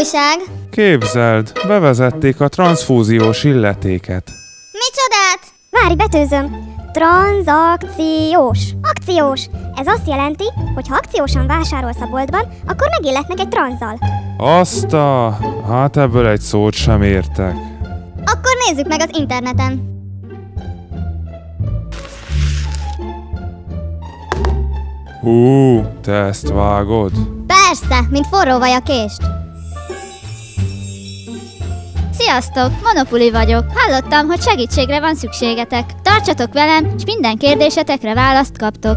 újság? Képzeld, bevezették a transzfúziós illetéket. Micsodát? Várj, betőzöm. Tranzakciós. Akciós. Ez azt jelenti, hogy ha akciósan vásárolsz a boltban, akkor megilletnek egy tranzzal. Hát ebből egy szót sem értek. Akkor nézzük meg az interneten. Te ezt vágod? Persze, mint forró vaj a kést. Sziasztok, Monopuli vagyok. Hallottam, hogy segítségre van szükségetek. Tartsatok velem, és minden kérdésetekre választ kaptok.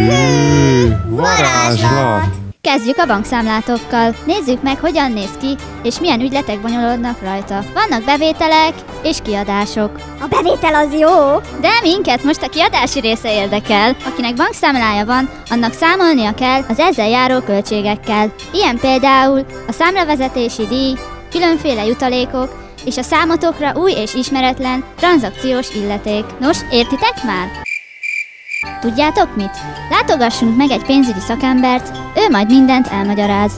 Varázslat! Kezdjük a bankszámlátokkal. Nézzük meg, hogyan néz ki, és milyen ügyletek bonyolódnak rajta. Vannak bevételek és kiadások. A bevétel az jó! De minket most a kiadási része érdekel. Akinek bankszámlája van, annak számolnia kell az ezzel járó költségekkel. Ilyen például a számlavezetési díj, különféle jutalékok, és a számotokra új és ismeretlen tranzakciós illeték. Nos, értitek már? Tudjátok mit? Látogassunk meg egy pénzügyi szakembert, ő majd mindent elmagyaráz.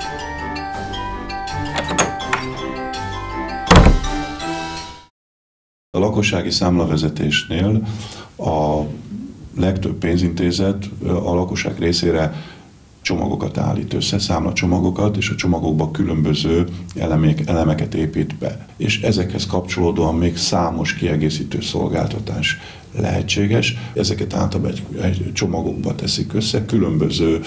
A lakossági számlavezetésnél a legtöbb pénzintézet a lakosság részére csomagokat állít össze, számlacsomagokat, és a csomagokba különböző elemeket épít be. És ezekhez kapcsolódóan még számos kiegészítő szolgáltatás lehetséges. Ezeket általában egy csomagokba teszik össze, különböző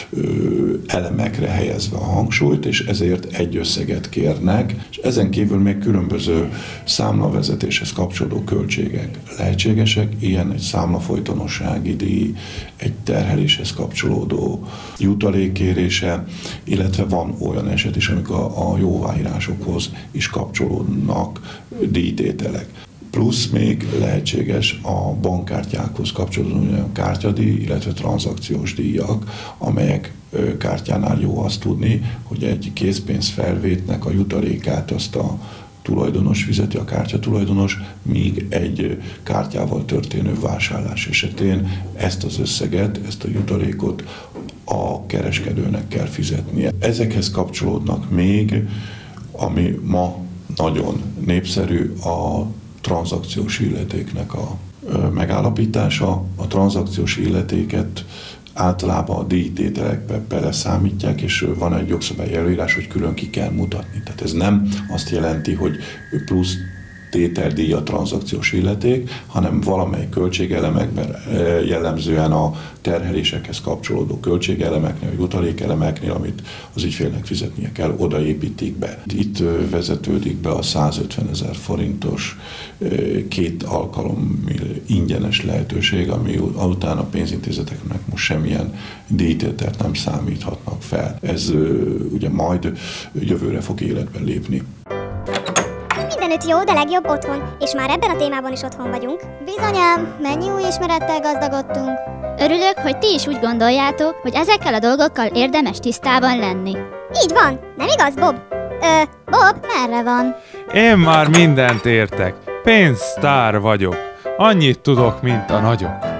elemekre helyezve a hangsúlyt, és ezért egy összeget kérnek, és ezen kívül még különböző számlavezetéshez kapcsolódó költségek lehetségesek, ilyen egy számlafolytonossági díj, egy terheléshez kapcsolódó jutalékkérése, illetve van olyan eset is, amikor a jóváírásokhoz is kapcsolódnak díjtételek. Plusz még lehetséges a bankkártyákhoz kapcsolódó olyan kártyadíj, illetve tranzakciós díjak, amelyek kártyánál jó azt tudni, hogy egy készpénzfelvétnek a jutalékát azt a tulajdonos fizeti, a kártya tulajdonos, míg egy kártyával történő vásárlás esetén ezt az összeget, ezt a jutalékot a kereskedőnek kell fizetnie. Ezekhez kapcsolódnak még, ami ma nagyon népszerű, a tranzakciós illetéknek a megállapítása. A tranzakciós illetéket általában a díjtételekbe beleszámítják, és van egy jogszabályi előírás, hogy külön ki kell mutatni. Tehát ez nem azt jelenti, hogy plusz tételdíj a tranzakciós illeték, hanem valamely költségelemekben, jellemzően a terhelésekhez kapcsolódó költségelemeknél, a jutalékelemeknél, amit az ügyfélnek fizetnie kell, odaépítik be. Itt vezetődik be a 150 000 forintos 2 alkalom ingyenes lehetőség, ami után a pénzintézeteknek most semmilyen díjtételt nem számíthatnak fel. Ez ugye majd jövőre fog életbe lépni. Mindenütt jó, de legjobb otthon, és már ebben a témában is otthon vagyunk. Bizonyám, mennyi új ismerettel gazdagodtunk. Örülök, hogy ti is úgy gondoljátok, hogy ezekkel a dolgokkal érdemes tisztában lenni. Így van, nem igaz, Bob? Bob, merre van? Én már mindent értek. Pénztár vagyok. Annyit tudok, mint a nagyok.